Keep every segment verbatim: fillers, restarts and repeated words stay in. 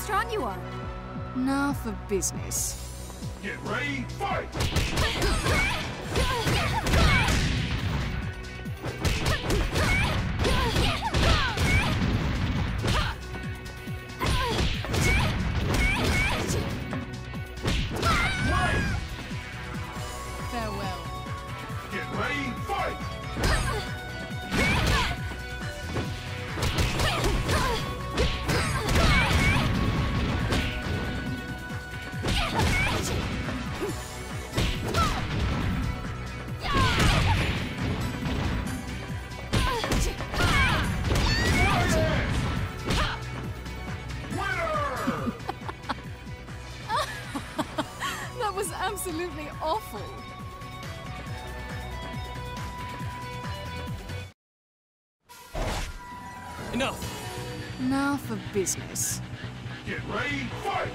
strong you are. Now for business. Get ready, fight! Farewell. Get ready, fight! That was absolutely awful. Enough! Now for business. Get ready, fight!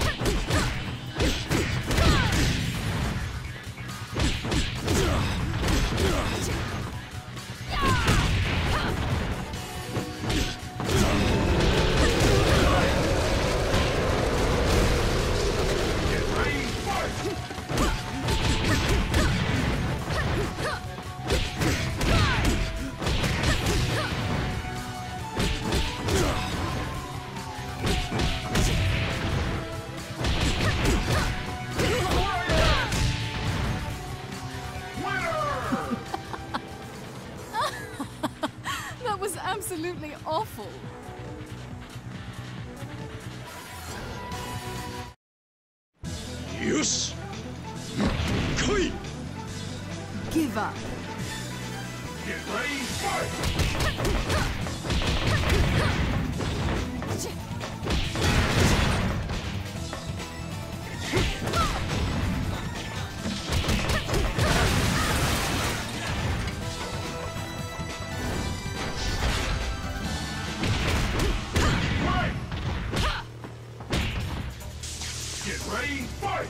That was absolutely awful. Yes! Koi! Give up. Get ready, fight! Get ready, fight!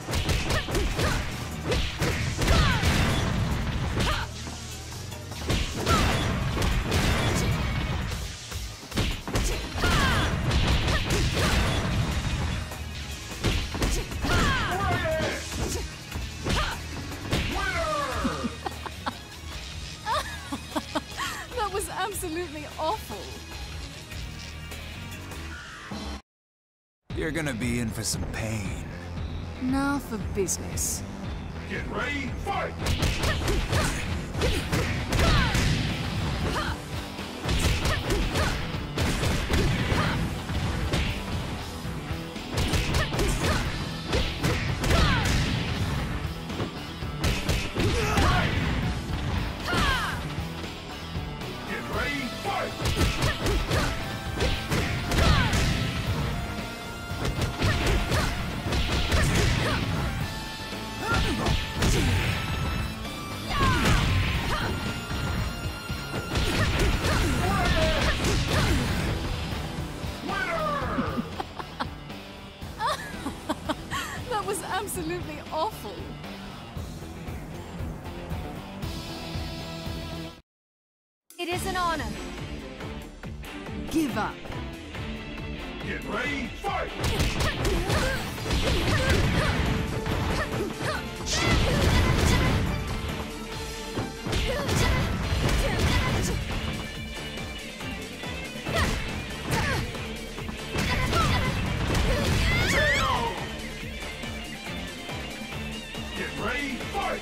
That was absolutely awful. You're gonna be in for some pain. Now for business. Get ready, fight! Get ready, fight! That was absolutely awful. It is an honor. Give up. Get ready, fight! Get ready, fight!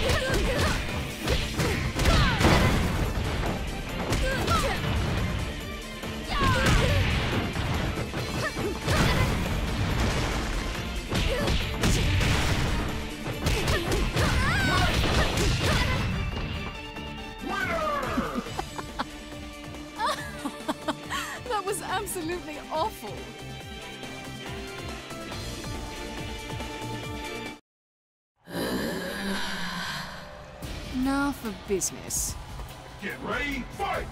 That was absolutely awful. Now for business. Get ready, fight!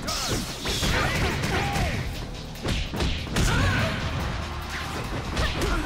Go!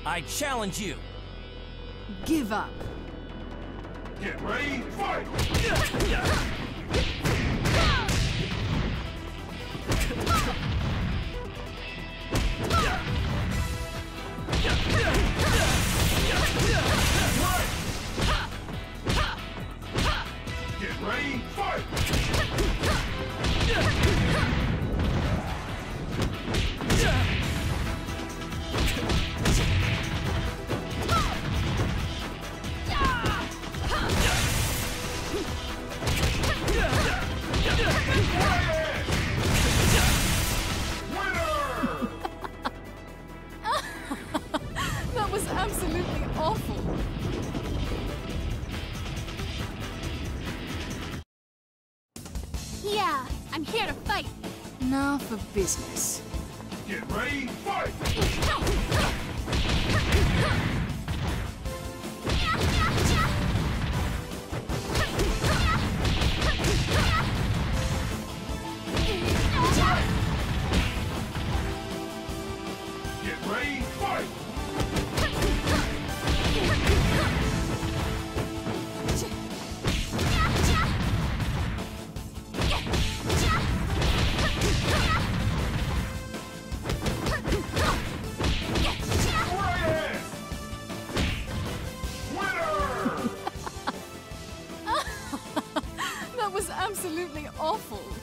I challenge you. Give up. Get ready, fight! Get ready, fight! That was absolutely awful. Yeah, I'm here to fight. Now for business. Get ready, fight! Get ready, fight! Reyes! Winner! That was absolutely awful.